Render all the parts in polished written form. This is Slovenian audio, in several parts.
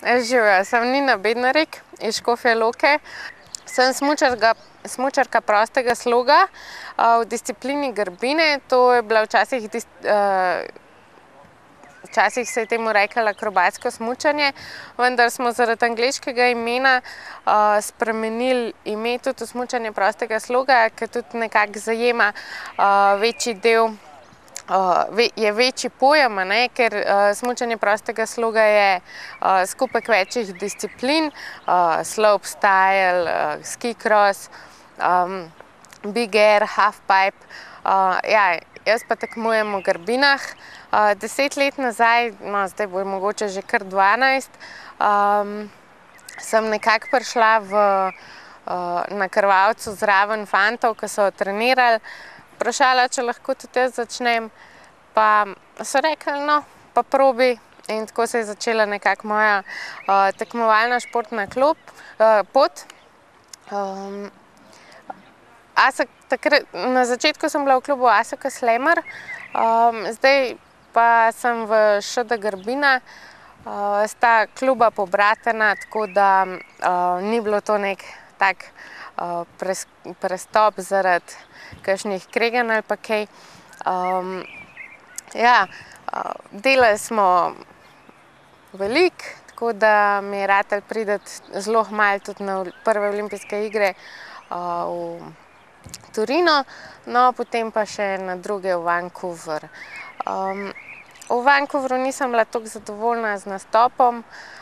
Živijo, sem Nina Bednarik iz Škofje Loke. Sem smučarka prostega sloga v disciplini grbine. To je bila včasih se je temu reklo akrobatsko smučanje, vendar smo zaradi angleškega imena spremenili ime tudi v smučanje prostega sloga, ker tudi nekako zajema večji del, je večji pojem, ker smučanje prostega sloga je skupek večjih disciplin, slopestyle, ski cross, big air, half pipe. Jaz pa tekmujem v grbinah. 10 let nazaj, no zdaj bo mogoče že kar 12, sem nekako prišla na krvavcu zraven fantov, ki so trenirali. Vprašala, če lahko tudi jaz začnem, pa so rekli, no, pa probi. In tako se je začela nekako moja tekmovalna športna pot. Na začetku sem bila v klubu ASK Slemer, zdaj pa sem v ŠD Grbina. Sta kluba pobratena, tako da ni bilo to nek tak prestop zaradi kakšnih kreganj ali pa kaj. Delali smo veliko, tako da mi je ratalo priti zelo malo tudi na prve olimpijske igre v Torino, no potem pa še na druge v Vancouver. V Vancouveru nisem bila toliko zadovoljna z nastopom.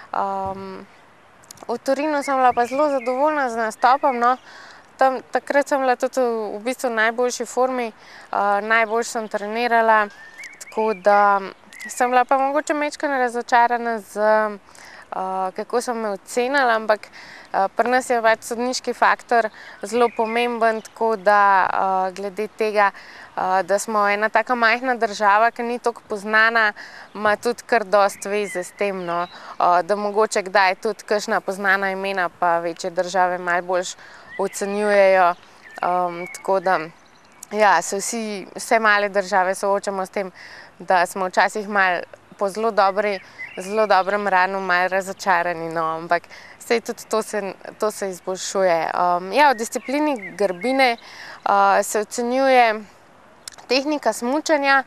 V Torinu sem bila pa zelo zadovoljna z nastopom, no. Takrat sem bila tudi v bistvu v najboljši formi, najbolj sem trenirala, tako da sem bila pa mogoče majčkeno razočarana kako so me ocenili, ampak pri nas je pač sodniški faktor zelo pomemben, tako da glede tega, da smo ena taka majhna država, ki ni toliko poznana, ima tudi kar dosti veze s tem, no, da mogoče kdaj tudi kakšna poznana imena pa večje države malo boljše ocenjujejo, tako da se vse male države soočamo s tem, da smo včasih malo po zelo dobrem rangu malo razočarani, no, ampak saj tudi to se izboljšuje. V disciplini grbine se ocenjuje tehnika smučanja,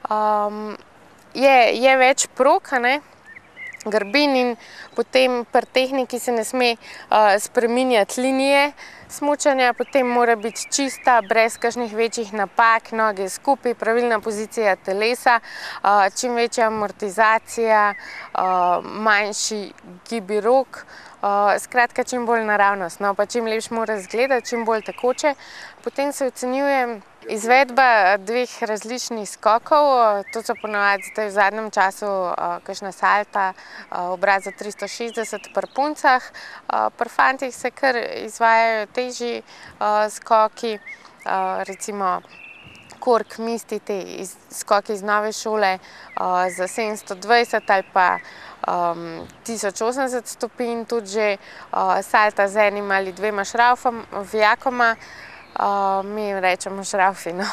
je več prog, grbin, in potem pri tehniki se ne sme spreminjati linije smučanja, potem mora biti čista, brez kakšnih večjih napak, noge skupaj, pravilna pozicija telesa, čim večja amortizacija, manjši gibi rok, skratka čim bolj naravnost, no, pa čim lepše mora izgledati, čim bolj tekoče. Potem se ocenjuje izvedba dveh različnih skokov, to so ponavadi zdaj v zadnjem času kakšna salta, obrat za 360 pri puncah. Pri fantih se kar izvajajo težji skoki, recimo kork, misti, te skoki iz nove šole za 720 ali pa 1080 stopinj, tudi že salta z enim ali dvema vijakoma, mi jim rečemo šravfi, no.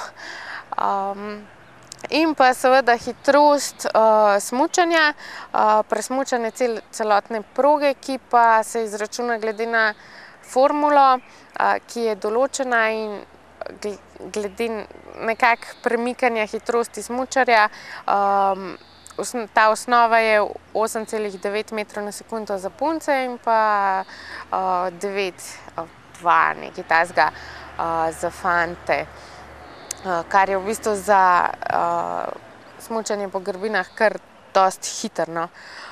In pa seveda hitrost smučanja, presmučanje celotne proge, ki pa se izračuna glede na formulo, ki je določena, in glede nekako premikanja hitrosti smučarja. Ta osnova je 8,9 metrov na sekundo za punce in pa 9,2 nekaj takega za fante, kar je v bistvu za smučanje po grbinah kar dosti hitro, no.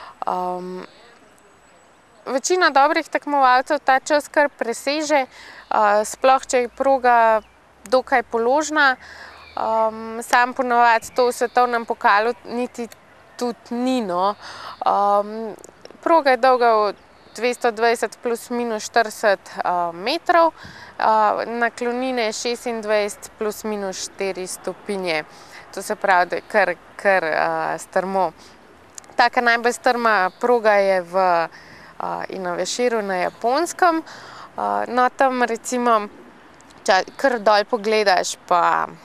Večina dobrih tekmovalcev ta čas kar preseže, sploh če je proga dokaj položna. Sam ponavadi to v svetovnem pokalu niti tudi ni, no. Proga je dolga 220 plus minus 40 metrov, naklonine 26 plus minus 4 stopinje. To se pravi, da je kar strmo. Taka najbolj strma proga je v Inaveširju na Japonskem. No, tam recimo, če kar dol pogledaš, pa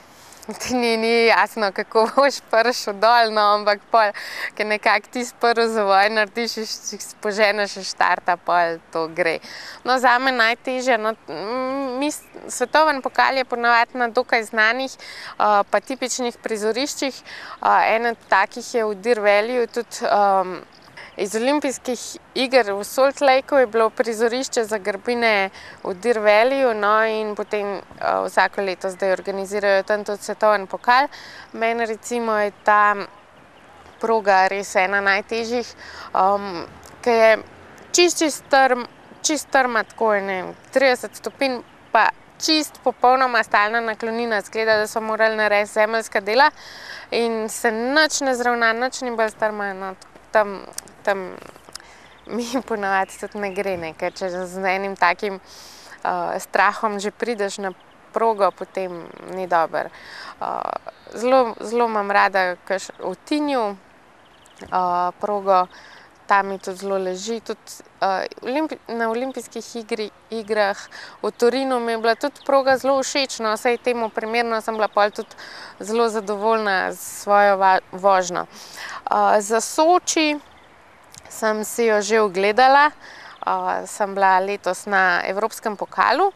ti ni jasno, kako boš prišel dol, no, ampak pol, ker nekako ti prvi zavoj narediš, poženeš štarta, pol to gre. No, zame najtežje, no, svetovni pokal je ponavadi na dokaj znanih, pa tipičnih prizoriščih. Eden takih je v Deer Valleyju tudi iz olimpijskih iger v Salt Lakeu je bilo prizorišče za grbine v Deer Valleyju, no, in potem vsako leto zdaj organizirajo tam tudi svetovni pokal. Meni recimo je ta proga res ena najtežjih, ker je čist strma, tako je, ne vem, 30 stopinj, pa čist popolnoma stalna naklonina, izgleda, da so morali narediti zemeljska dela in se nič ne zravna, nič ni bolj strma, no, tam mi ponavadi tudi ne gre, ne, ker če z enim takim strahom že prideš na progo, potem ni dobro. Zelo imam rada v Tinju progo, tam mi tudi zelo leži, tudi na olimpijskih igrah v Torinu mi je bila tudi proga zelo všeč, no, saj temu primerno sem bila pol tudi zelo zadovoljna s svojo vožnjo. Za Soči sem si jo že ogledala, sem bila letos na Evropskem pokalu.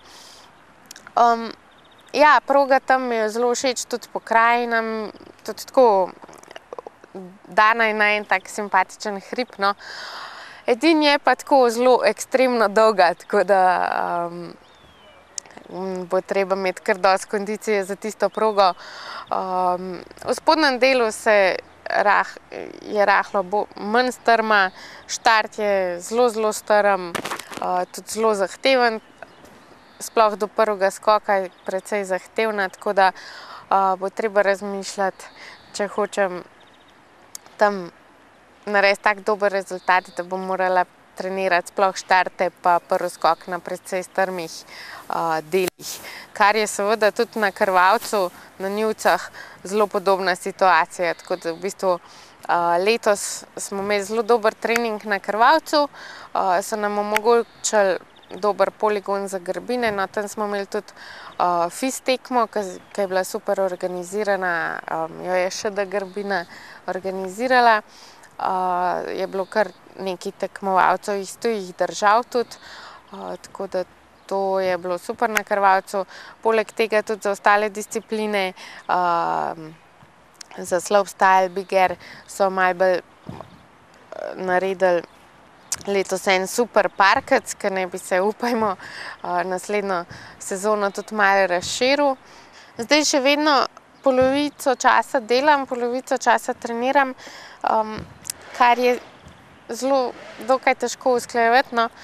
Ja, proga tam mi je zelo všeč, tudi pokrajina, tudi tako dana je na en tak simpatičen hrib, no. Edino je pa tako zelo ekstremno dolga, tako da bo treba imeti kar dosti kondicije za tisto progo. V spodnjem delu je rahlo manj strma, štart je zelo strm, tudi zelo zahteven, sploh do prvega skoka je precej zahtevna, tako da bo treba razmišljati, če hočem tam narediti tak dober rezultat, da bom morala trenirati sploh štarte pa prvi skok na precej strmih delih. Kar je seveda tudi na Krvavcu, na njivcah, zelo podobna situacija, tako da v bistvu letos smo imeli zelo dober trening na Krvavcu, so nam omogočili dober poligon za grbine, no, tam smo imeli tudi FIS tekmo, ki je bila super organizirana, jo je ŠD Grbina organizirala. Je bilo kar nekaj tekmovalcev iz tujih držav tudi, tako da to je bilo super na Krvavcu. Poleg tega tudi za ostale discipline, za slopestyle, big air so malo bolj naredili letos en super parkec, ki naj bi se, upajmo, naslednjo sezono tudi malo razširil. Zdaj še vedno polovico časa delam, polovico časa treniram, kar je dokaj težko usklajevati, no.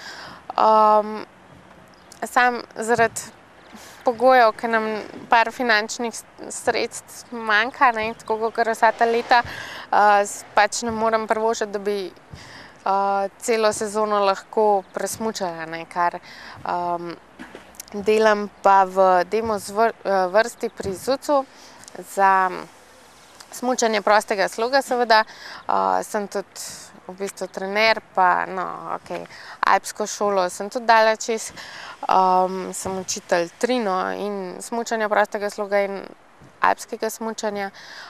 Samo zaradi pogojev, ker nam par finančnih sredstev manjka, ne, tako kakor vsa ta leta, pač ne morem privoščiti, da bi celo sezono lahko presmučala, ne, kar delam pa v demo vrsti pri ZUC-u za smučanje prostega sloga, seveda. Sem tudi v bistvu trener, pa no, okej, alpsko šolo sem tudi dala čez. Sem učitelj trino in smučanja prostega sloga in alpskega smučanja.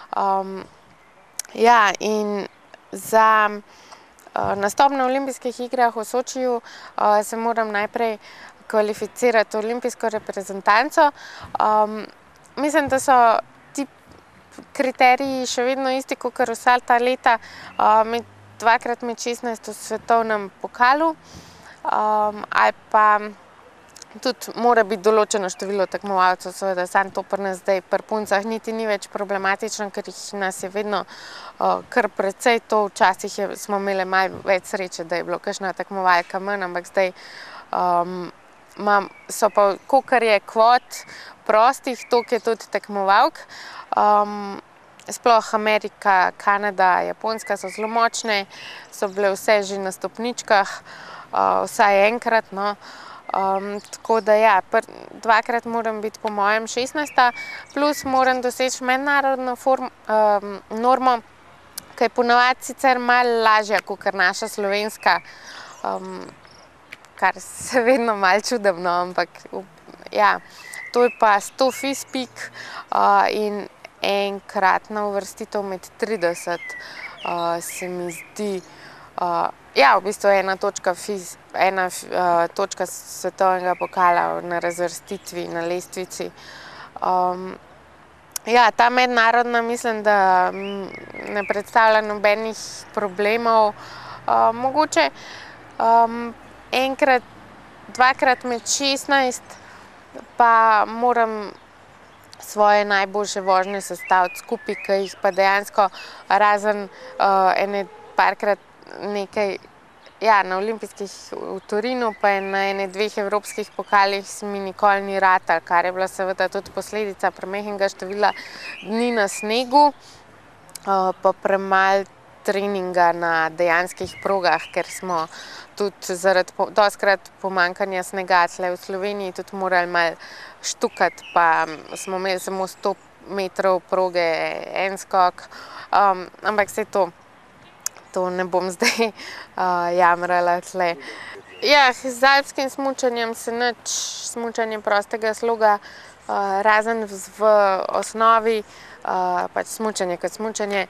Ja, in za nastop na olimpijskih igrah v Sočiju se moram najprej kvalificirati v olimpijsko reprezentanco. Mislim, da so ti kriteriji še vedno isti, kakor vsa ta leta, dvakrat med 16 v svetovnem pokalu, ali pa tudi mora biti določeno število tekmovalcev, seveda samo to pri nas zdaj pri puncah niti ni več problematično, ker jih nas je vedno kar precej, to včasih smo imeli malo več sreče, da je bilo kakšna tekmovalka manj, ampak zdaj so pa, kolikor je kvot prostih, toliko je tudi tekmovalk. Sploh Amerika, Kanada, Japonska so zelo močne, so bile vse že na stopničkah, vsaj enkrat, no. Tako da ja, dvakrat moram biti po mojem 16, plus moram doseči mednarodno normo, ki je ponavadi sicer malo lažja kakor naša slovenska, kar se vedno malo čudim, no, ampak ja, to je pa 100 FIS pik in enkratna uvrstitev med 30 se mi zdi, ja, v bistvu ena točka svetovnega pokala na razvrstitvi, na lestvici. Ja, ta mednarodna mislim, da ne predstavlja nobenih problemov. Mogoče enkrat, dvakrat med 16 pa moram svoje najboljše vožnje sestaviti skupaj, ki jih pa dejansko razen ene parkrat nekaj, ja, na olimpijskih v Torinu pa na ene 2 evropskih pokalih mi nikoli ni ratalo, kar je bila seveda tudi posledica premajhnega števila dni na snegu, pa premalo treninga na dejanskih progah, ker smo tudi zaradi dostikrat pomanjkanja snega tule v Sloveniji tudi morali malo štukati, pa smo imeli samo 100 metrov proge, en skok, ampak saj to ne bom zdaj jamrala tule. Ja, z alpskim smučanjem se nič, smučanje prostega sloga, razen v osnovi, pač smučanje kot smučanje,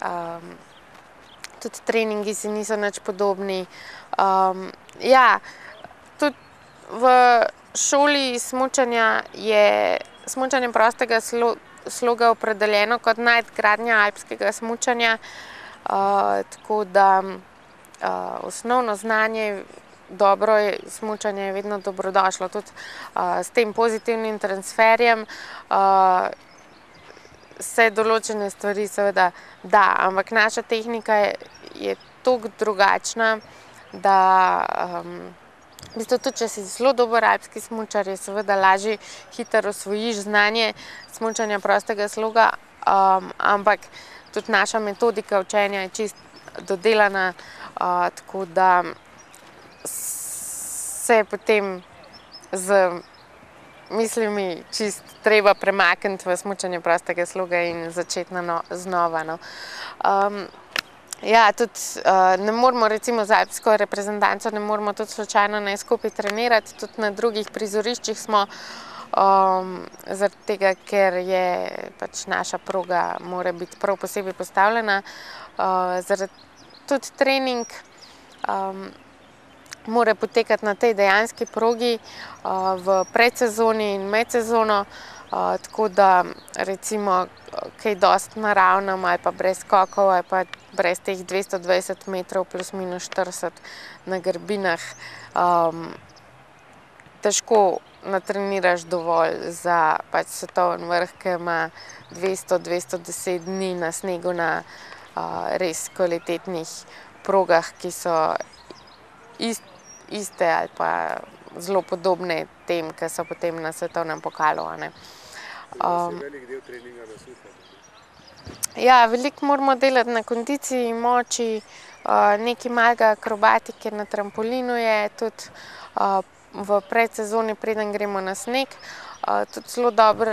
tudi treningi si niso nič podobni. Ja, tudi v šoli smučanja je smučanje prostega sloga opredeljeno kot nadgradnja alpskega smučanja, tako da osnovno znanje, dobro smučanje je vedno dobrodošlo, tudi s tem pozitivnim transferjem se določene stvari seveda da, ampak naša tehnika je toliko drugačna, da v bistvu tudi, če si zelo dober alpski smučar, je seveda lažje hitro osvojiš znanje smučanja prostega sloga, ampak tudi naša metodika učenja je čisto dodelana, tako da se potem z mislimi čisto treba premakniti v smučanje prostega sloga in začeti znova, no. Ja, tudi ne moremo recimo z alpsko reprezentanco ne moremo tudi slučajno ne skupaj trenirati, tudi na drugih prizoriščih smo, zaradi tega, ker je pač naša proga mora biti prav posebej postavljena, tudi trening mora potekati na tej dejanski progi v predsezoni in med sezono, tako da recimo kaj dosti naravnem ali pa brez skokov ali pa brez teh 220 metrov plus minus 40 na grbinah težko natreniraš dovolj za pač svetovni vrh, ki ima 200-210 dni na snegu na res kvalitetnih progah, ki so iste ali pa zelo podobne tem, ki so potem na svetovnem pokalu, a ne. Velik del treninga na suhem. Ja, veliko moramo delati na kondiciji, moči, nekaj malega akrobatike na trampolinu je tudi v predsezoni, preden gremo na sneg. Tudi zelo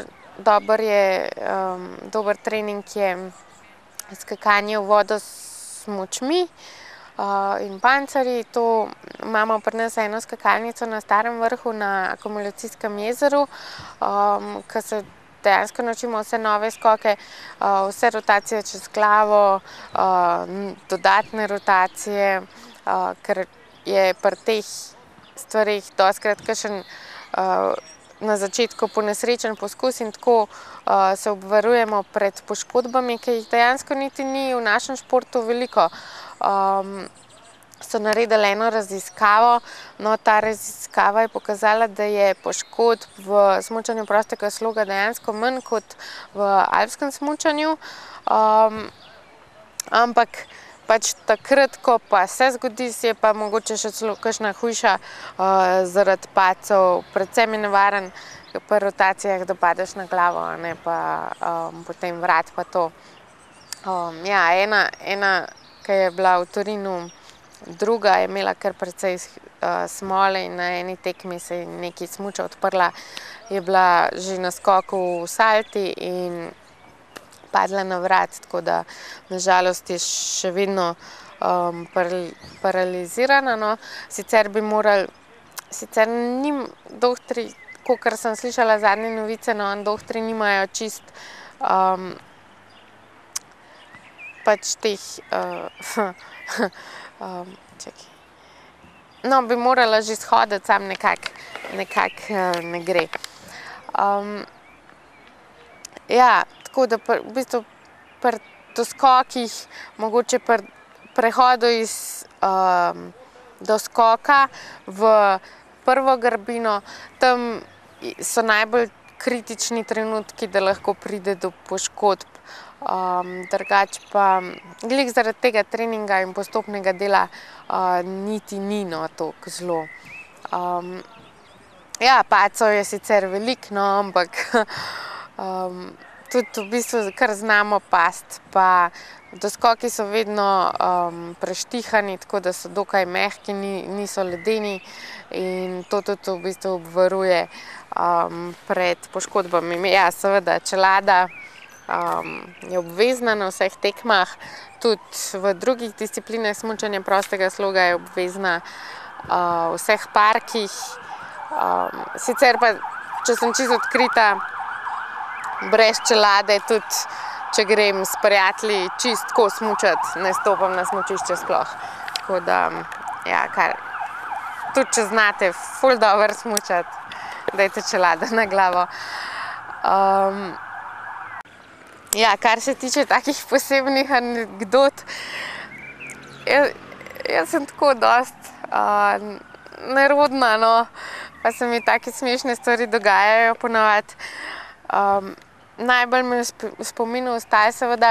dober trening je skakanje v vodo s smučmi in pancerji. To imamo pri nas eno skakalnico na Starem vrhu na Akumulacijskem jezeru, ke se dejansko naučimo vse nove skoke, vse rotacije čez glavo, dodatne rotacije, ker je pri teh stvareh dostikrat kakšen na začetku ponesrečen poskus in tako se obvarujemo pred poškodbami, ki jih dejansko niti ni v našem športu veliko. So naredili eno raziskavo, no, ta raziskava je pokazala, da je poškodb v smučanju prostega sloga dejansko manj kot v alpskem smučanju, ampak pač takrat, ko pa se zgodi, je pa mogoče še celo kakšna hujša zaradi padcev, predvsem je nevaren pri rotacijah, da padeš na glavo, a ne pa potem vrat pa to. Ja, ena, ki je bila v Torinu, druga je imela kar precej smole in na eni tekmi se je nekaj smuča odprla, je bila že na skoku v salti in padla na vrat, tako da na žalost je še vedno paralizirana, no. Sicer bi morali, sicer dohtarji, kakor sem slišala zadnje novice, no, dohtarji nimajo čisto pač teh, čakaj. No, bi morala že shoditi, sam nekako ne gre. Ja, tako da v bistvu pri doskokih, mogoče pri prehodu iz doskoka v prvo grbino, tam so najbolj kritični trenutki, da lahko pride do poškodb. Drugače pa glih zaradi tega treninga in postopnega dela niti ni toliko zelo. Ja, padcev je sicer veliko, no, ampak tudi v bistvu kar znamo pasti, pa doskoki so vedno preštihani, tako da so dokaj mehki, niso ledeni in to tudi v bistvu obvaruje pred poškodbami. Ja, seveda, čelada je obvezna na vseh tekmah, tudi v drugih disciplinah smučanja prostega sloga je obvezna v vseh parkih. Sicer pa, če sem čisto odkrita, brez čelade, tudi če grem s prijatelji čisto tako smučati, ne stopam na smučišče sploh. Tako da, ja, tudi če znate ful dobro smučati, dajte čelado na glavo. Ja, kar se tiče takih posebnih anekdot, jaz sem tako dosti nerodna, no, pa se mi take smešne stvari dogajajo ponavadi. Najbolj mi v spominu ostaja seveda,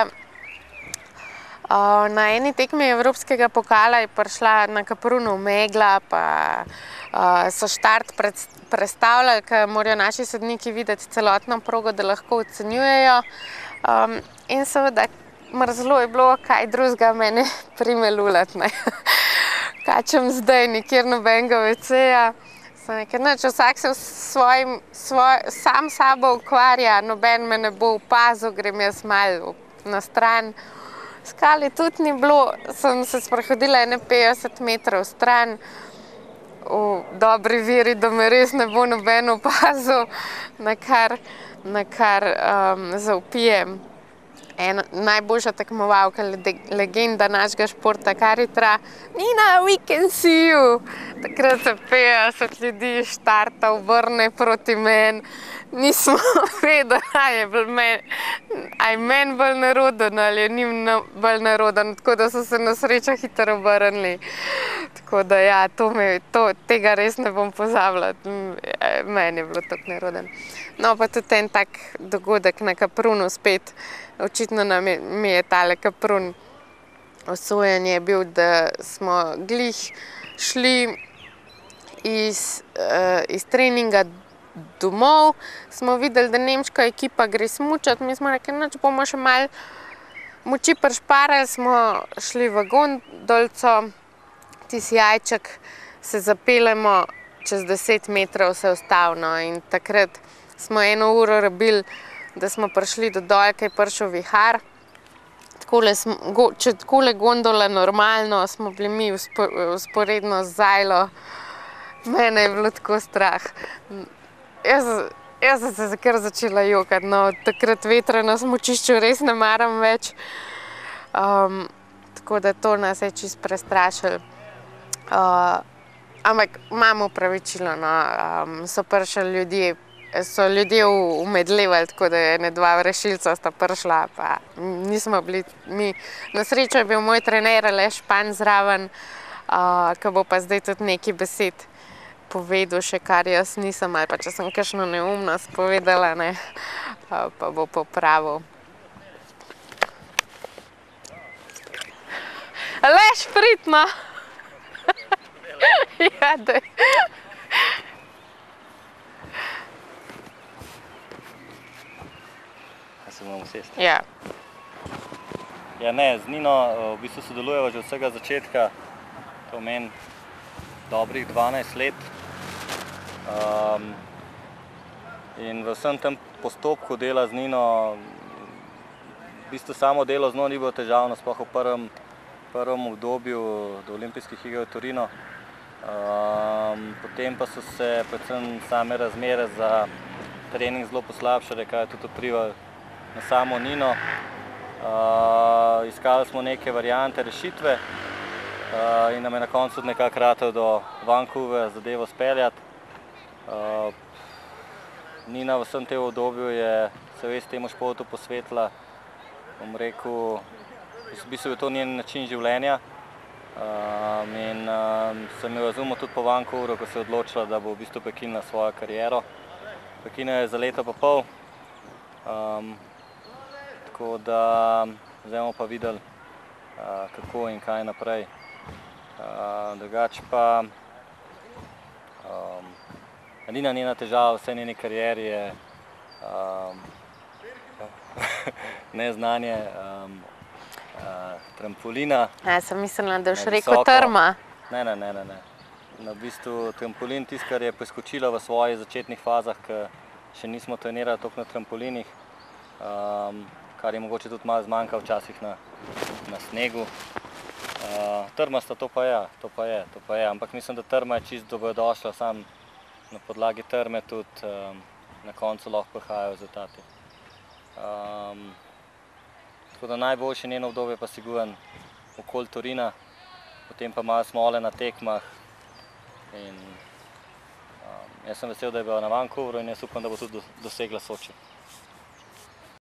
na eni tekmi Evropskega pokala je prišla na Kaprunu megla, pa so štart prestavljali, ker morajo naši sodniki videti celotno progo, da lahko ocenjujejo. In seveda mrzlo je bilo, kaj drugega mene prime lulati, ne. Kačem zdaj, nikjer nobenega WC-ja. Sem rekla, nič, vsak se sam sabo ukvarja, noben me ne bo opazil, grem jaz malo na stran. Skale tudi ni bilo, sem se sprehodila ene 50 metrov stran, v dobri veri, da me res ne bo noben opazil, na kar zavpijem najboljša tekmovalka, legenda našega športa Karitra: "Nina, we can see you!" Takrat se 50 ljudi štarta, obrne proti meni. Nismo vedeli, a je meni bolj neroden ali je njim bolj neroden, tako da so se na srečo hitro obrnili. Tako da ja, tega res ne bom pozabila, meni je bilo tako neroden. No, pa tudi en tak dogodek na Kaprunu spet, očitno mi je tale Kaprun usojen je bil, da smo glih šli iz treninga domov, smo videli, da nemška ekipa gre smučati, mi smo rekli, nič, bomo še malo moči prišparali, smo šli v gondolico, tisti jajček, se zapeljemo, čez 10 metrov se ustavimo in takrat smo 1 uro rabili, da smo prišli do dol, ko je prišel vihar. Če takole gondola normalno, smo bili mi vzporedno z Zajlo, mene je bilo tako strah. Jaz sem se kar začela jokati, no, takrat vetra na smučišču res ne maram več. Tako da to nas je čisto prestrašilo. Ampak imam opravičilo, no, so prišli ljudje, so ljudje umedlevali, tako da ene 2 vršilca sta prišla, pa nismo bili mi. Na srečo je bil moj trener Aleš Špan zraven, ki bo pa zdaj tudi nekaj besed povedal še, kar jaz nisem, ali pa če sem kakšno neumnost povedala, ne, pa bo popravil. Aleš, prid, no! Ja, daj. Se moramo sesti? Ja. Ja, ne, z Nino v bistvu sodelujeva že od vsega začetka, to meni dobrih 12 let. In v vsem tem postopku dela z Nino, v bistvu samo delo z njo ni bilo težavno, sploh v prvem obdobju do olimpijskih iger v Torinu. Potem pa so se predvsem same razmere za trening zelo poslabšale, kar je tudi vplivalo na samo Nino. Iskali smo neke variante, rešitve in nam je na koncu tudi nekako ratal do Vancouvra zadevo speljati. Nina v vsem tem obdobju je se res temu športu posvetila, bom rekel, v bistvu je to njen način življenja. In sem jo razumel tudi po Vancouvru, ko se je odločila, da bo v bistvu prekinila svojo kariero. Prekinila je za leto pa pol. Tako da zdaj bomo pa videli, kako in kaj naprej. Drugače pa edina njena težava v vsej njeni karieri je neznanje trampolina. Sem mislila, da boš rekel trma. Ne. V bistvu trampolin, tisto, kar je preskočila v svojih začetnih fazah, ker še nismo trenirali toliko na trampolinih, kar je mogoče tudi malo zmanjka včasih na snegu. Trmasta to pa je, ampak mislim, da trma je čisto dobrodošla, sam na podlagi trme tudi na koncu lahko prihajajo rezultati. Tako da najboljše njeno obdobje pa sigurno okoli Torina, potem pa malo smole na tekmah. Jaz sem vesel, da je bila na Vancouvru in jaz upam, da bo tudi dosegla Soči.